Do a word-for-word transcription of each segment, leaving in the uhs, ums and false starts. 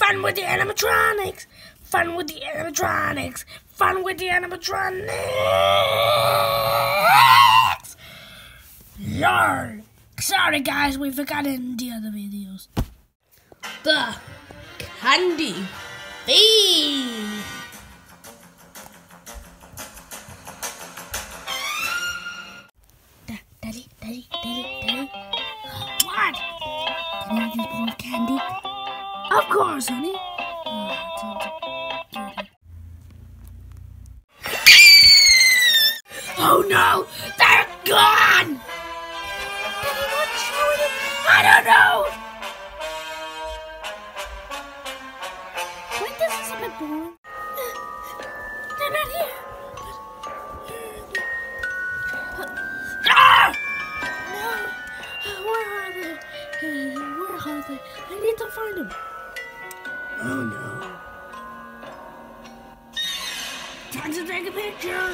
Fun with the animatronics! Fun with the animatronics! Fun with the animatronics! Lord! Sorry guys, we forgot in the other videos. The Candy Thief! Daddy, daddy, daddy, daddy. What? Can I just pull candy? Of course, honey. Oh no! They're gone! Daddy, what's showing it? I don't know! Wait, this is a bit boring. They're not here. Ah! No! Where are they? Where are they? I need to find them. Oh no. Time to take a picture.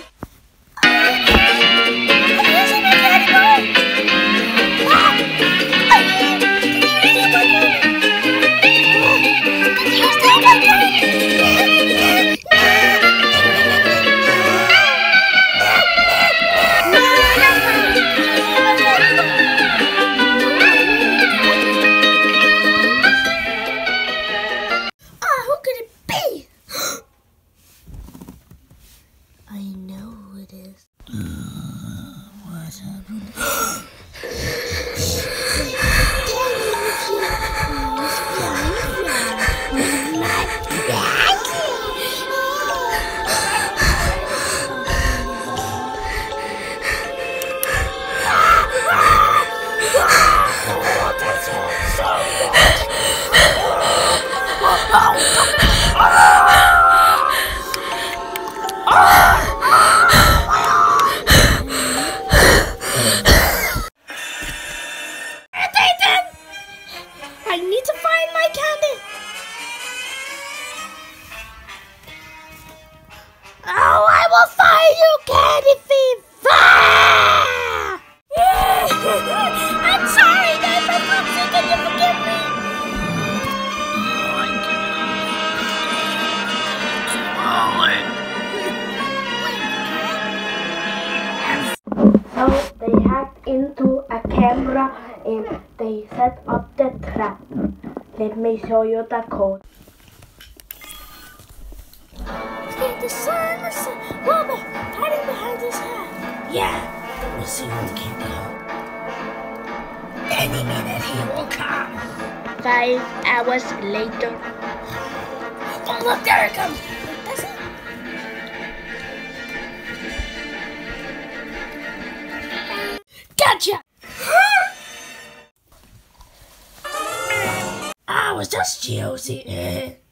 I know who it is. Uh, what happened? I need to find my candy. Oh, I will find you, candy thief! Ah! I'm sorry, guys. I'm Foxy. Can you forgive me? So they hacked into a camera and they set up the trap. Let me show you the code. Okay, the sun, the sun. Mama, hiding behind this hat. Yeah, we'll see when the can go. Any minute he will come. Five hours later. Oh, look, there it comes. Does it? Gotcha! I was just joking.